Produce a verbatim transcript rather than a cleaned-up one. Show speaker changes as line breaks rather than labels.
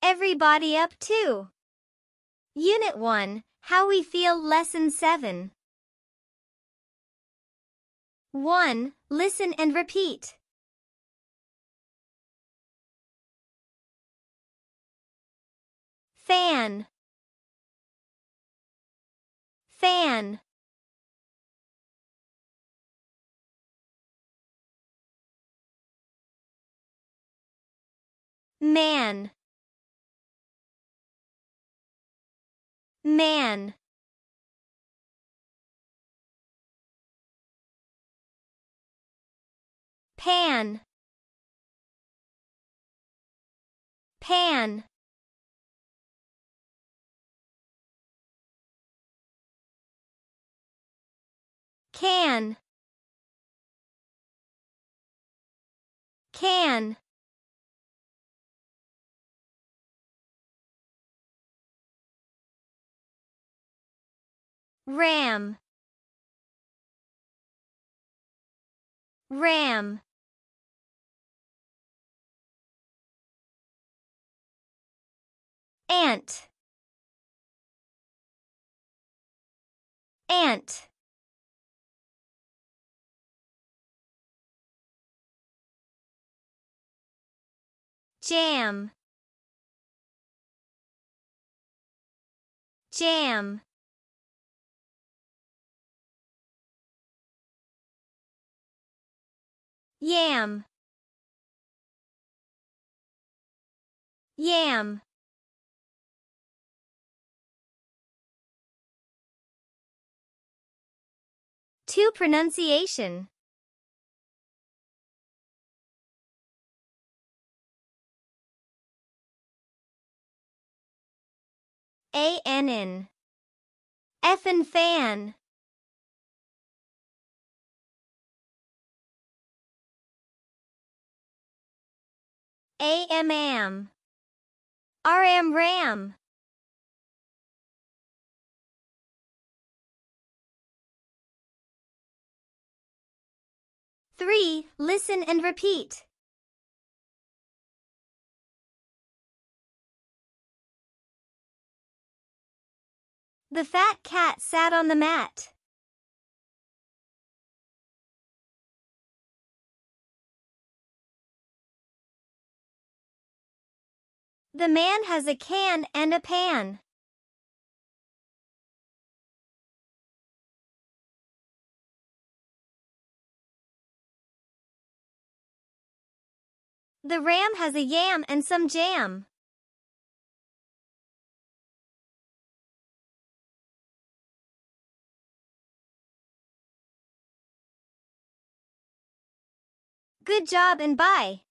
Everybody up too. Unit one, How We Feel, Lesson seven. one. Listen and repeat. Fan. Fan. Man. Man. Pan. Pan. Can. Can. Ram. Ram. Ant. Ant. Jam. Jam. Yam. Yam. two. Pronunciation. A N N. Effin' fan. A M am. R am ram. three. Listen and repeat. The fat cat sat on the mat. The man has a can and a pan. The ram has a yam and some jam. Good job and bye.